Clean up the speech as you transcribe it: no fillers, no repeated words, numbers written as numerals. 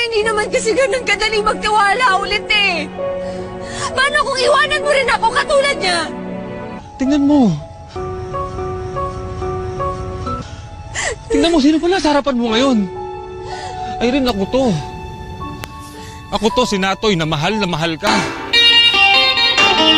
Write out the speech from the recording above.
hindi naman kasi ganun kadali magtiwala ulit eh. Paano kung iwanan mo rin ako katulad niya? Tingnan mo. Tingnan mo, sino pala sa harapan mo ngayon? Irene, ako to. Ako to, si Natoy, na mahal ka.